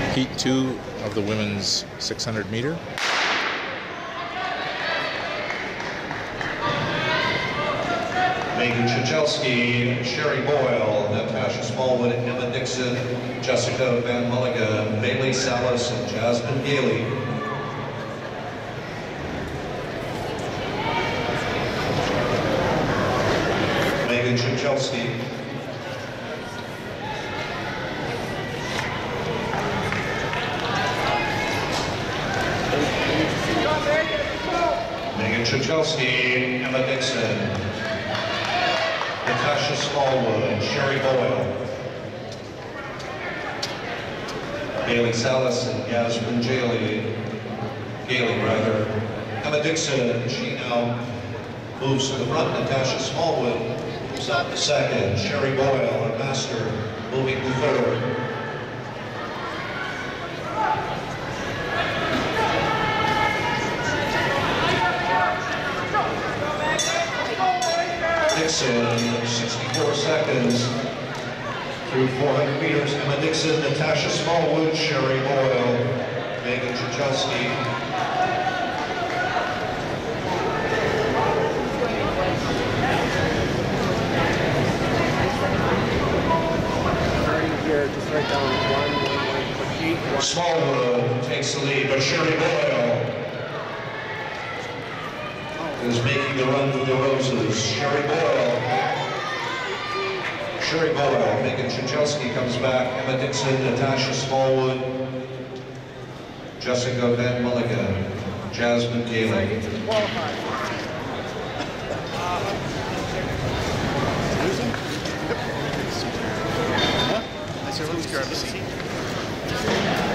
Heat 2 of the women's 600 meter. Megan Chichelski, Sherry Boyle, Natasha Smallwood, Emma Dixon, Jessica Van Mulligan, Bailey Salas, and Jasmine Gailey. Megan Chichelski. Megan Chichelski, Emma Dixon, Natasha Smallwood, Sherry Boyle, Bailey Salas and Jasmine Gailey, Emma Dixon, she now moves to the front. Natasha Smallwood moves out to second. Sherry Boyle, our master, moving to third. Dixon, 64 seconds through 400 meters. Emma Dixon, Natasha Smallwood, Sherry Boyle, Megan Chichelski. Just write down 1, Smallwood takes the lead, but Sherry Boyle is making the run with the roses. Sherry Boyle, Megan Chichelski comes back, Emma Dixon, Natasha Smallwood, Jessica Van Mulligan, Jasmine Gailey. I said, let's grab a seat.